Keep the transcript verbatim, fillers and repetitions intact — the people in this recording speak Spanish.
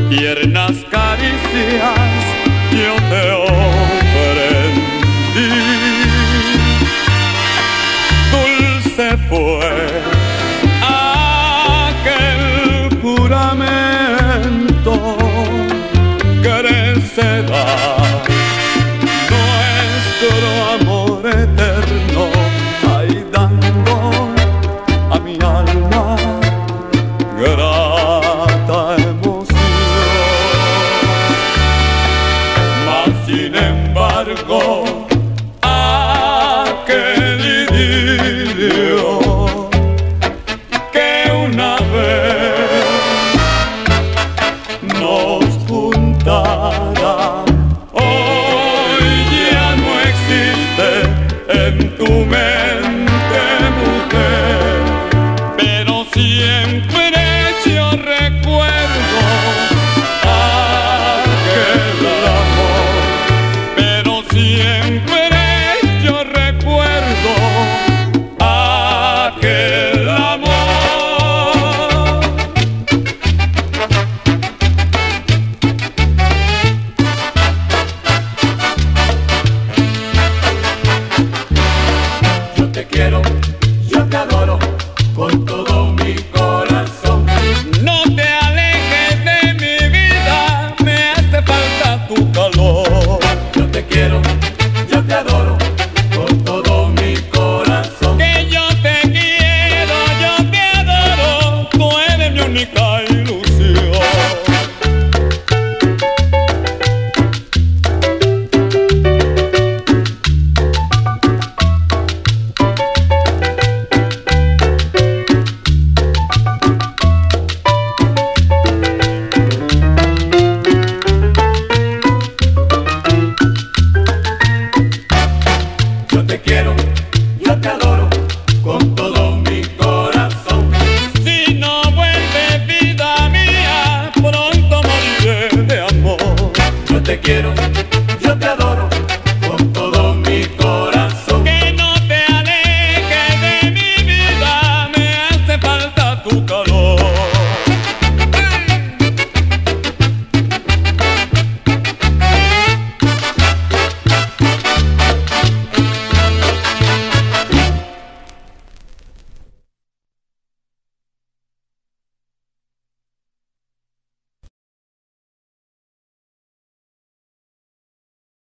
tiernas caricias yo te ofrendí. Dulce fue aquel juramento que será nuestro amor eterno, ay, dando a mi alma grata emoción. Mas sin embargo aquel idilio que una vez nos juntara hoy ya no existe en tu mente, mujer, pero siempre yo recuerdo aquel amor, pero siempre yo recuerdo aquel amor. Yo te quiero, yo te adoro con todo mi corazón. No te alejes de mi vida, me hace falta tu calor. Yo te quiero, yo te adoro con todo mi corazón. Que yo te quiero, yo te adoro, tú eres mi única ilusión. Yo te quiero, yo te adoro con todo mi corazón. Si no vuelves vida mía, pronto moriré de amor. Yo te quiero.